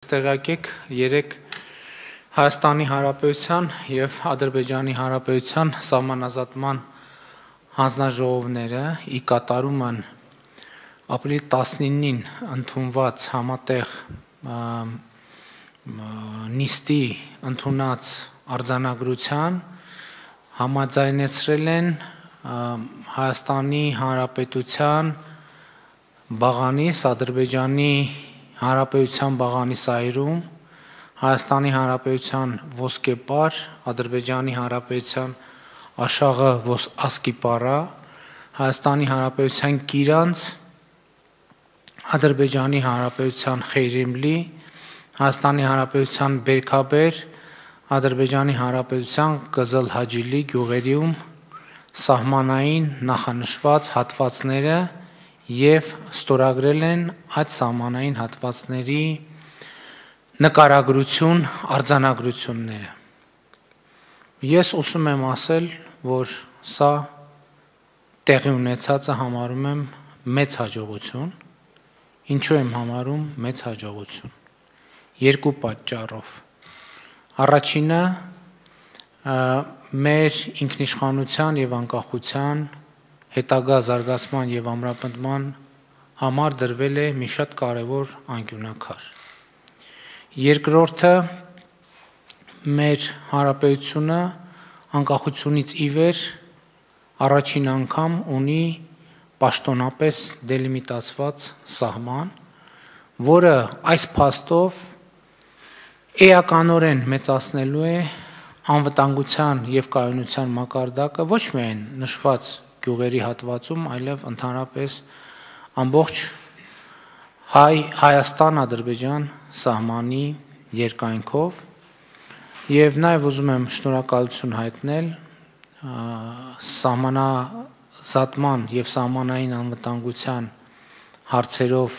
Տեղյակ երեք Հայաստանի Հանրապետության և Ադրբեջանի Հանրապետության սահմանազատման հանձնաժողովները ի կատարում են ապրիլի 19-ին ընդունված համատեղ նիստի ընդունած արձանագրության համաձայնեցրել են Հայաստանի Հանրապետության բաղանիս, Ադրբեջանի Հանրապետության բաղանիս այրում, Հայաստանի Հանրապետության ոսկեպար, Ադրբեջանի Հանրապետության աշաղը ասկիպարա, Հայաստանի Հանրապետության կիրանց, Ադրբեջանի Հանրապետության խեյրեմլի, Հայաստանի Հանրապետության բերքաբեր, Ադրբեջանի Հանրապետության Կզլհաջիլի գյուղերիում սահմանային նախանշված հատվածները և ստորագրել են այդ սահմանային հատվածների նկարագրություն, արձանագրությունները։ Ես ուզում եմ ասել, որ սա տեղի ունեցածը համարում եմ մեծ հաջողություն, ինչու եմ համարում մեծ հաջողություն, երկու պատճառով։ Առաջինը մեր ինքնիշխանության և անկախության հետագա զարգացման և ամրապնդման համար դրվել է մի շատ կարևոր անկյունաքար։ Երկրորդը մեր հանրապետությունը անկախությունից ի վեր առաջին անգամ ունի պաշտոնապես դելիմիտացված սահման, որը այս փաստով էականորեն մեծացնելու է անվտանգության և կայունության մակարդակը ոչ միայն նշված գյուղերի հատվածում, այլև ընդհանրապես ամբողջ Հայաստան-Ադրբեջան սահմանի երկայնքով և նաև ուզում եմ շնորհակալություն հայտնել սահմանազատման և սահմանային անվտանգության հարցերով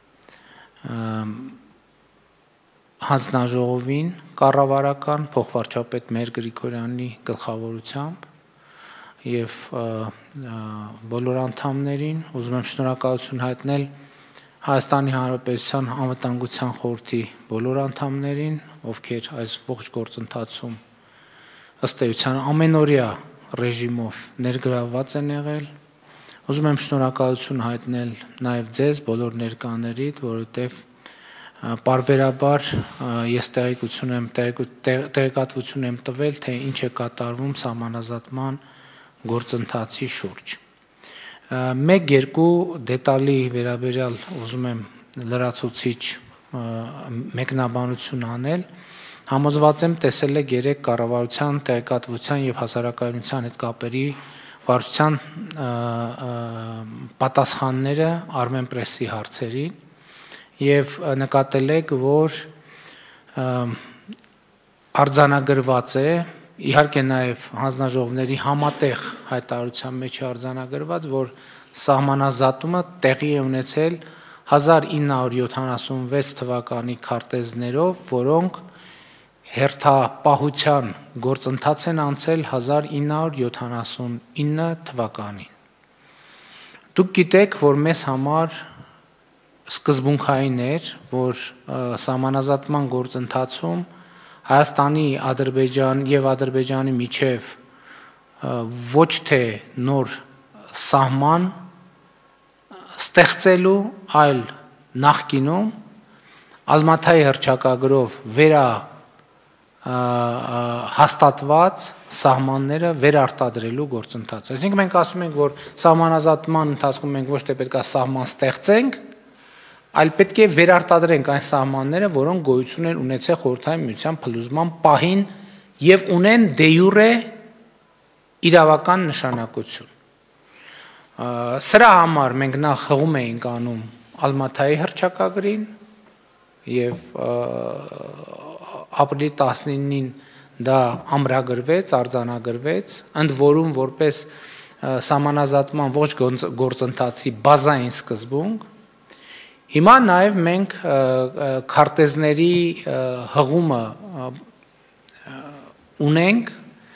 հանձնաժողովին կառավարական փոխվարչապետ Մհեր Գրիգորյանի գլխավորությամբ և բոլոր անդամներին, ուզում եմ շնորհակալություն հայտնել Հայաստանի Հանրապետության Անվտանգության խորհրդի բոլոր անդամներին, ովքեր այս ողջ գործընթացում ըստ էության ամենօրյա ռեժիմով ներգրավված են եղել, ուզում եմ շնորհակալություն հայտնել նաև ձեզ բոլոր ներկաներին, որովհետև պարբերաբար ես տեղեկատվություն եմ տվել, թե ինչ է կատարվում սահմանազատման գործընթացի շուրջ։ Մեկ-երկու դետալի վերաբերյալ ուզում եմ լրացուցիչ մեկնաբանություն անել, համոզված եմ տեսել եք երեք կառավարության տեղեկատվության և հասարակայնության հետ կապերի վարչության պատասխանները Armenpress-ի հարցերին և նկատել եք, որ արձանագրված է, իհարկե նաև հանձնաժողովների համատեղ հայտարարության մեջ է արձանագրված, որ սահմանազատումը տեղի է ունեցել 1976 թվականի քարտեզներով, որոնք հերթապահության գործընթաց են անցել 1979 թվականին։ Դուք գիտեք, որ մեզ համար սկզբունքային էր, որ սահմանազատման գործընթացում Հայաստանի և Ադրբեջանի միջև ոչ թե նոր սահման ստեղծելու, այլ նախկինում Ալմաթայի հռչակագրով հաստատված սահմանները վերարտադրելու գործընթաց։ Այսինքն մենք ասում ենք, որ սահմանազատման ընթացքում մենք ոչ թե պետք է սահման ստեղծենք, այլ պետք է վերարտադրենք այն սահմանները, որոնք գոյություն են ունեցել Խորհրդային Միության փլուզման պահին և ունեն դե յուրե իրավական նշանակություն։ Սրա համար մենք նախ հղում էինք անում Ալմաթայի հռչակագրին և ապրիլի 19-ին դա ամրագրվեց, արձանագրվեց, ընդ որում որպես սահմանազատման ողջ գործընթացի բազային սկզբունք։ Հիմա նաև մենք քարտեզների հղումը ունենք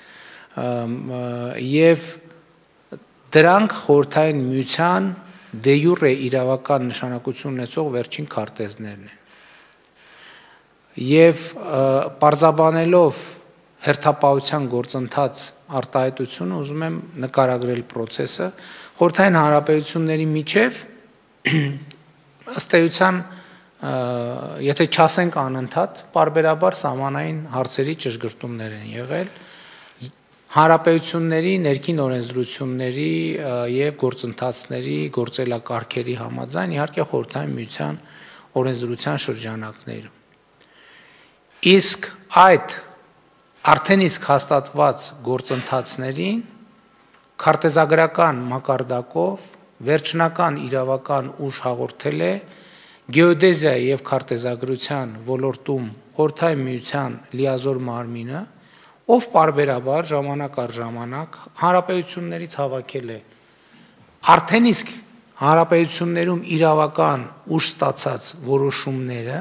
և դրանք Խորհրդային Միության դե յուրե իրավական նշանակություն ունեցող վերջին քարտեզներն են։ եւ պարզաբանելով հերթապահության գործընթաց արտահայտությունը ուզում եմ նկարագրել process-ը խորհրդային հանրապետությունների միջև ըստ էության եթե չասենք անընդհատ պարբերաբար սահմանային հարցերի ճշգրտումներ են եղել հանրապետությունների ներքին օրենսդրությունների եւ գործընթացների գործելակարգերի համաձայն իհարկե խորհրդային միության օրենսդրության շրջանակներում իսկ այդ արդեն իսկ հաստատված գործընթացներին քարտեզագրական մակարդակով վերջնական իրավական ուժ հաղորդել է գեոդեզիայի եւ քարտեզագրության ոլորտում խորհրդային միության լիազոր մարմինը ով պարբերաբար ժամանակ առ ժամանակ հանրապետություններից հավաքել է արդեն իսկ հանրապետություններում իրավական ուժ ստացած որոշումները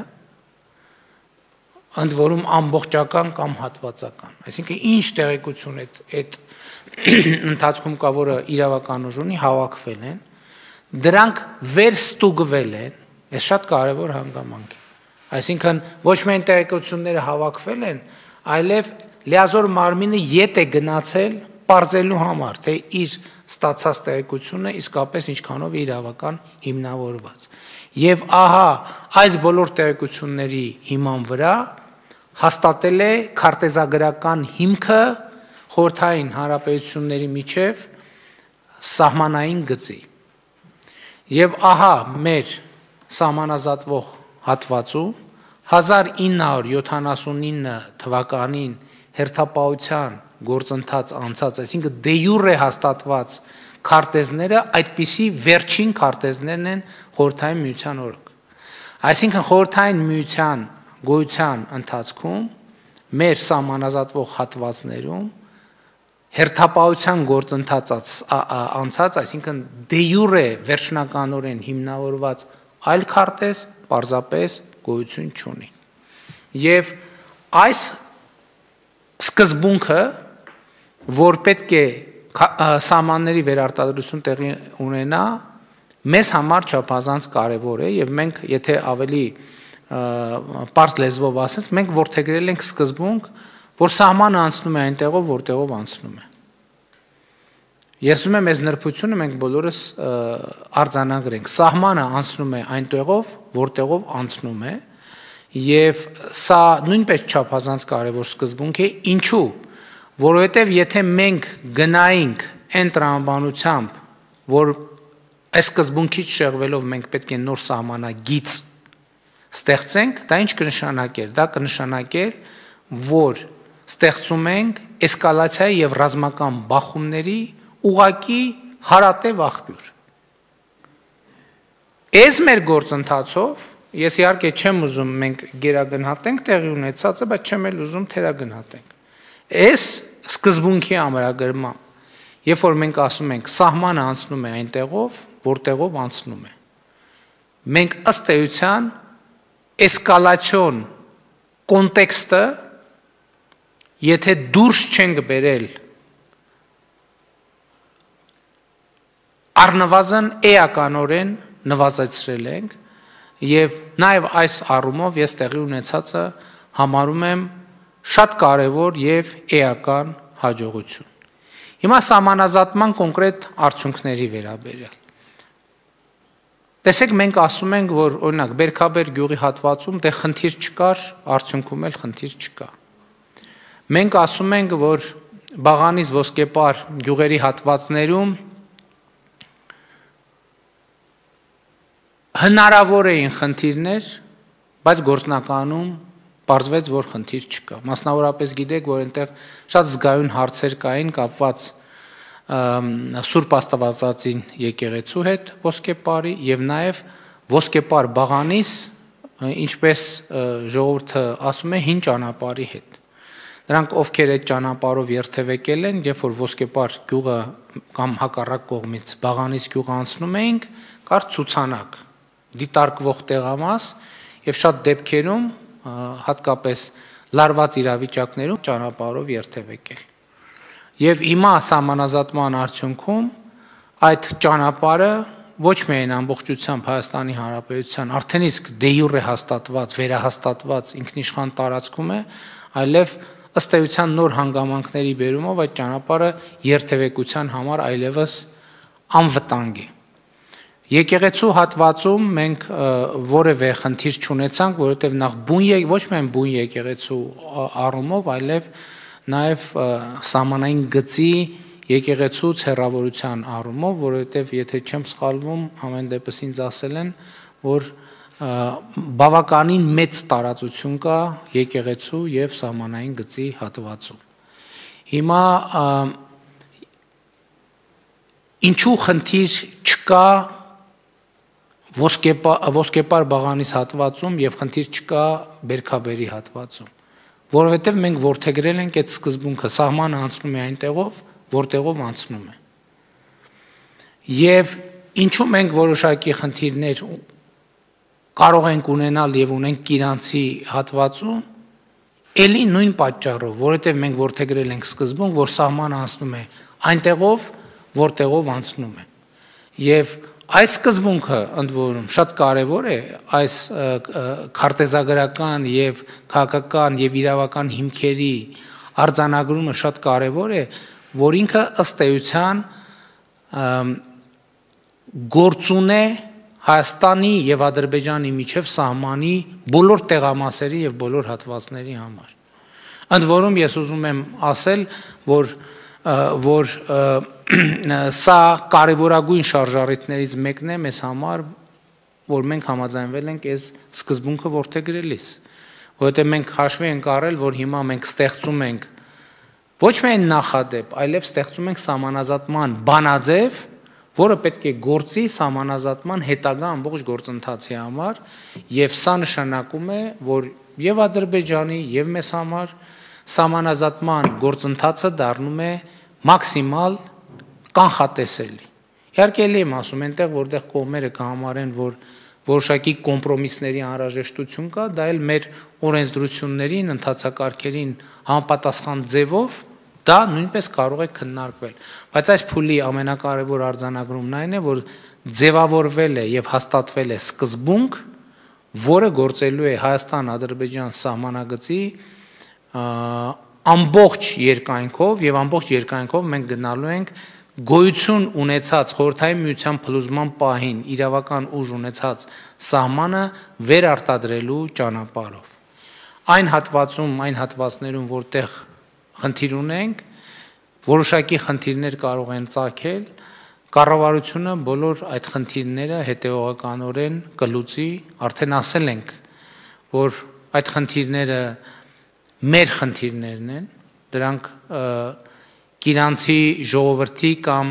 ընդ որում ամբողջական կամ հատվածական այսինքն ինչ տեղեկություն այդ ընթացքում կա որը իրավական ուժ ունի հավաքվել են դրանք վերստուգվել են այս շատ կարևոր հանգամանք է այսինքն ոչ միայն տեղեկությունները հավաքվել են այլև լիազոր մարմինը ետ է գնացել պարզելու համար թե իր ստացած տեղեկությունը իսկապես ինչքանով է իրավական հիմնավորված եւ ահա այս բոլոր տեղեկությունների հիման վրա հաստատել է քարտեզագրական հիմքը խորհրդային հանրապետությունների միջև սահմանային գծի եւ ահա մեր սահմանազատվող հատվածում 1979 թվականին հերթապահության գործընթաց անցած, այսինքն դե յուրե հաստատված քարտեզները այդպիսի վերջին քարտեզներն են խորհրդային միության օրոք։ Այսինքն խորհրդային միության գոյության ընթացքում մեր սահմանազատվող հատվածներում հերթապահության գործընթաց անցած, այսինքն դե յուրե վերջնականորեն հիմնավորված այլ քարտեզ պարզապես գոյություն չունի։ Եվ այս սկզբունքը, որ պետք է սահմանների վերարտադրություն տեղի ունենա, մեզ համար չափազանց կարևոր է եւ մենք եթե ավելի պարզ լեզվով ասած, մենք որդեգրել ենք սկզբունք, որ սահմանը անցնում է այնտեղով, որտեղով անցնում է։ Ես ուզում եմ այս նրբությունը մենք բոլորս արձանագրենք։ Սահմանը անցնում է այնտեղով, որտեղով անցնում է, եւ սա նույնպես չափազանց կարևոր սկզբունք է, ինչու՞, որովհետեւ եթե մենք գնայինք այն տրամաբանությամբ, որ այս սկզբունքից շեղվելով մենք պետք է նոր սահմանագիծ ստեղծենք, դա ինչ կնշանակեր։ Դա կնշանակեր, որ ստեղծում ենք էսկալացիայի եւ ռազմական բախումների ուղակի հարատև աղբյուր։ Այս մեր գործընթացով ես իհարկե չեմ ուզում մենք գերագնահատենք տեղի ունեցածը, բայց չեմ էլ ուզում թերագնահատենք։ Այս սկզբունքի ամրագրման, երբ որ մենք ասում ենք սահմանը անցնում է այնտեղով, որտեղով անցնում է, մենք ըստ էության էսկալացիոն կոնտեքստը եթե դուրս չենք բերել առնվազն էականորեն նվազեցրել ենք եւ նաեւ այս առումով ես տեղի ունեցածը համարում եմ շատ կարեւոր եւ էական հաջողություն։ Հիմա սահմանազատման կոնկրետ արդյունքների վերաբերյալ Տեսեք, մենք ասում ենք, որ օրինակ Բերքաբեր գյուղի հատվածում դե խնդիր չկար, արդյունքում էլ խնդիր չկա։ Մենք ասում ենք, որ Բաղանից Ոսկեպար գյուղերի հատվածներում հնարավոր էին խնդիրներ, բայց գործնականում պարզվեց, որ խնդիր չկա։ Մասնավորապես գիտեք, որ այնտեղ շատ զգայուն հարցեր կային կապված Սուրբ Աստվածածին եկեղեցու հետ Ոսկեպարի եւ նաեւ Ոսկեպար Բաղանիս, ինչպես ժողովուրդը ասում է, հին ճանապարհի հետ։ Նրանք ովքեր այդ ճանապարհով երթևեկել են, երբ որ Ոսկեպար գյուղը կամ հակառակ կողմից Բաղանիս գյուղը անցնում էինք, կար ցուցանակ, դիտարկվող տեղամաս եւ շատ դեպքերում հատկապես լարված իրավիճակներում ճանապարհով երթևեկել։ Եվ հիմա սահմանազատման արդյունքում այդ ճանապարհը ոչ միայն ամբողջությամբ Հայաստանի Հանրապետության արդեն իսկ դե յուրե հաստատված, վերահաստատված ինքնիշխան տարածքում է, այլև ըստ էության նոր հանգամանքների բերումով այդ ճանապարհը երթևեկության համար այլևս անվտանգ է։ Եկեղեցու հատվածում մենք որևէ խնդիր չունեցանք, որովհետև նախ ոչ միայն բուն եկեղեցու առումով, այլև նաև սահմանային գծի եկեղեցուց հեռավորության առումով, որովհետև եթե չեմ սխալվում, ամեն դեպս ինձ ասել են, որ բավականին մեծ տարածություն կա եկեղեցու եւ սահմանային գծի հատվածում։ Հիմա ինչու խնդիր չկա ոսկեպար բաղանիս հատվածում եւ խնդիր չկա Բերքաբերի հատվածում, որովհետեւ մենք ворթեգրել ենք այդ սկզբունքը, սահմանը անցնում է այնտեղով, որտեղով անցնում է։ Եվ ինչու մենք որոշակի խնդիրներ կարող ենք ունենալ եւ ունենք Կիրանցի հատվածում, ելի նույն պատճառով, որովհետեւ մենք ворթեգրել ենք սկզբում, որ սահմանը անցնում է այնտեղով, որտեղով անցնում է։ Եվ այս սկզբունքը ընդ որում շատ կարևոր է, այս քարտեզագրական եւ քաղաքական եւ իրավական հիմքերի արձանագրումը շատ կարևոր է, որ ինքը ըստ էության գործուն է Հայաստանի եւ Ադրբեջանի միջև սահմանի բոլոր տեղամասերի եւ բոլոր հատվածների համար։ Ընդ որում ես ուզում եմ ասել, որ սա կարևորագույն շարժառիթներից մեկն է մեզ համար, որ մենք համաձայնվել ենք այս սկզբունքը ворթեգրելիս, որովհետեւ մենք հաշվի ենք առել, որ հիմա մենք ստեղծում ենք ոչ միայն նախադեպ, այլև ստեղծում ենք սահմանազատման բանաձև, որը պետք է գործի սահմանազատման հետագա ամբողջ գործընթացի համար, եւ սա նշանակում է, որ եւ Ադրբեջանի եւ մեզ համար սահմանազատման գործընթացը դառնում է մաքսիմալ կանխատեսելի։ Իհարկե էլի եմ ասում, այնտեղ որտեղ կողմերը կհամարեն, որ որոշակի կոմպրոմիսների անհրաժեշտություն կա, դա էլ մեր օրենսդրություններին, ընթացակարգերին համապատասխան ձևով դա նույնպես կարող է քննարկվել։ Բայց այս փուլի ամենակարևոր արձանագրումն այն է, որ ձևավորվել է եւ հաստատվել է սկզբունք, որը գործելու է Հայաստան-Ադրբեջան սահմանագծի ամբողջ երկայնքով եւ ամբողջ երկայնքով մենք գնալու ենք գոյություն ունեցած խորհրդային միության փլուզման պահին իրավական ուժ ունեցած սահմանը վերարտադրելու ճանապարհով։ Այն հատվածում, այն հատվածներում, որտեղ խնդիր ունենք, որոշակի խնդիրներ կարող են ծագել, կառավարությունը բոլոր այդ խնդիրները հետևողականորեն կլուծի, արդեն ասել ենք, որ այդ խնդիրները մեր խնդիրներն են, դրանք Կիրանցի ժողովրդի կամ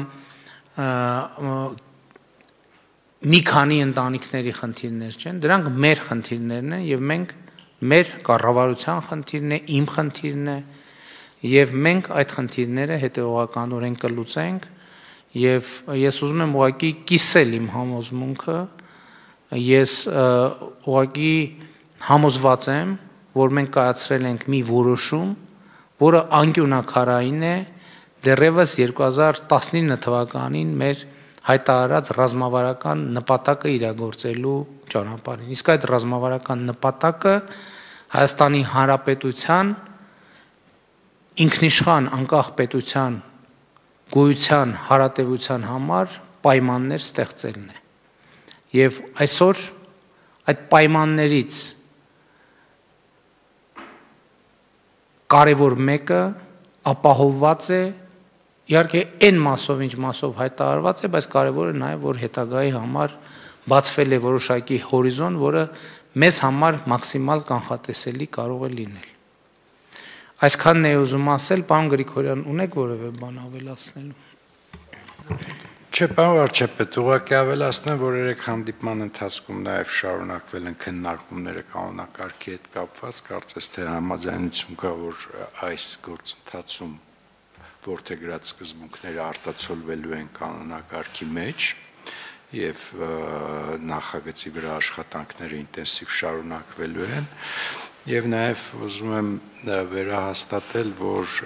մի քանի ընտանիքների խնդիրներ չեն, դրանք մեր խնդիրներն են եւ մենք մեր կառավարության խնդիրն է, իմ խնդիրն է եւ մենք այդ խնդիրները հետեւողականորեն կլուծենք եւ ես ուզում եմ ուղղակի կիսել իմ համոզմունքը, ես ուղղակի համոզված եմ, որ մենք կայացրել ենք մի որոշում, որը անկյունակարային է դեռևս 2019 թվականին մեր հայտարարած ռազմավարական նպատակը իրագործելու ճանապարհին։ Իսկ այդ ռազմավարական նպատակը Հայաստանի Հանրապետության ինքնիշխան անկախ պետության գոյության հարատևության համար պայմաններ ստեղծելն է։ Եվ այսօր այդ պայմաններից կարևոր մեկը ապահովված է իհարկե այն մասով, ինչ մասով հայտարարված է, բայց կարևորը նաև որ հետագայի համար բացվել է որոշակի հորիզոն, որը մեզ համար մաքսիմալ կանխատեսելի կարող է լինել։ Այսքանն է ուզում ասել, պարոն Գրիգորյան, ունեք որևէ բան ավելացնելու։ Չէ, պարոն վարչապետ, ուղղակի ավելացնեմ, որ երեք հանդիպման ընթացքում նաև շարունակվել են քննարկումները կանոնակարգի հետ կապված, կարծես թե համաձայնություն կա, որ այս գործընթացում ворթեգրած սկզբունքները արտացոլվելու են կանոնակարգի մեջ եւ նախագծի վրա աշխատանքները ինտենսիվ շարունակվելու են եւ նաեւ ուզում եմ վերահաստատել, որ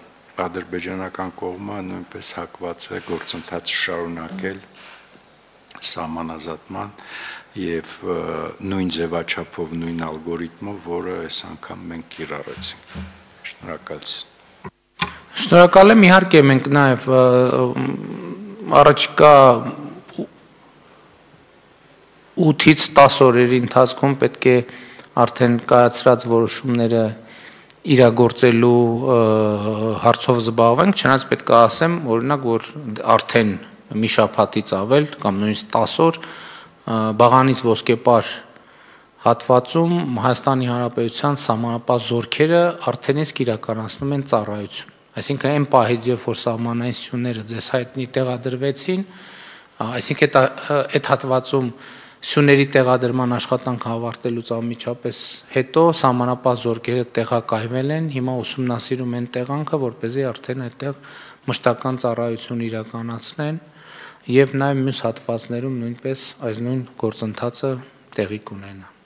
ադրբեջանական կողմը նույնպես հակված է գործընթացը շարունակել սահմանազատման եւ նույն ձևաչափով, նույն ալգորիթմով, որը այս անգամ մենք կիրառեցինք։ Շնորհակալություն։ Շնորհակալ եմ, իհարկե մենք նաև առաջիկա 8-ից 10 օրերի ընթացքում պետք է արդեն կայացրած որոշումները իրագործելու հարցով զբաղվենք, չնայած պետք է ասեմ, օրինակ, որ արդեն մի շաբաթից ավել կամ նույնիսկ 10 օր Բաղանից ոսկեպար հատվածում Հայաստանի Հանրապետության սահմանապահ զորքերը արդեն իսկ իրականացնում են ծառայություն։ Այսինքն այն պահից, երբ որ սահմանային սյուները ձեզ հայտնի տեղադրվեցին, այսինքն այդ հատվածում սյուների տեղադրման աշխատանքը ավարտելուց անմիջապես հետո սահմանապահ զորքերը տեղակայվել են, հիմա ուսումնասիրում են տեղանքը, որպեսզի արդեն այդտեղ մշտական ծառայություն իրականացնեն եւ նաեւ մյուս հատվածներում նույնպես այս նույն գործընթացը տեղի կունենա։